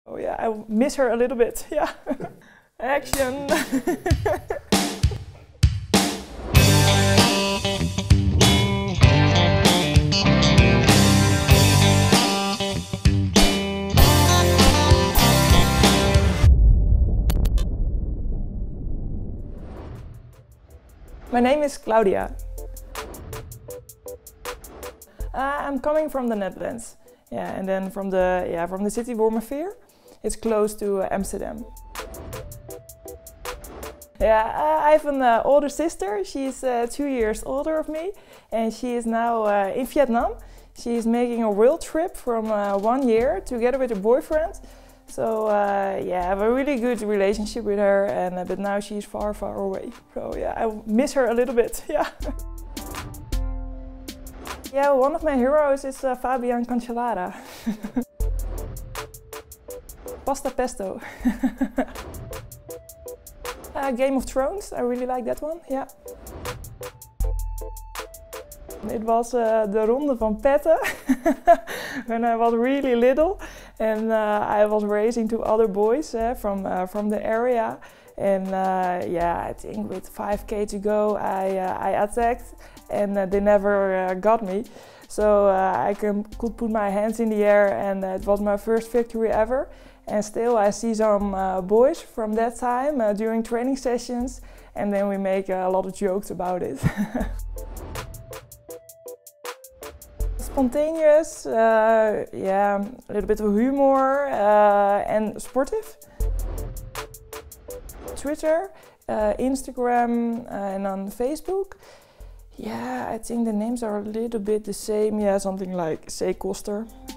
Oh yeah, I miss her a little bit, yeah. Action! My name is Claudia. I'm coming from the Netherlands. Yeah, and then from the city Wormerveer. It's close to Amsterdam. Yeah, I have an older sister. She's 2 years older of me, and she is now in Vietnam. She's making a world trip from 1 year together with her boyfriend. So yeah, I have a really good relationship with her, and but now she's far, far away. So yeah, I miss her a little bit. Yeah. Yeah, one of my heroes is Fabian Cancellara. Pasta pesto. Game of Thrones, I really like that one, yeah. It was the Ronde van Petten when I was really little, and I was racing two other boys from the area. And yeah, I think with 5K to go, I attacked, and they never got me. So I could put my hands in the air, and it was my first victory ever. And still I see some boys from that time during training sessions, and then we make a lot of jokes about it. Spontaneous, yeah, a little bit of humor and sportive. Twitter, Instagram and on Facebook. Yeah, I think the names are a little bit the same. Yeah, something like C. Koster.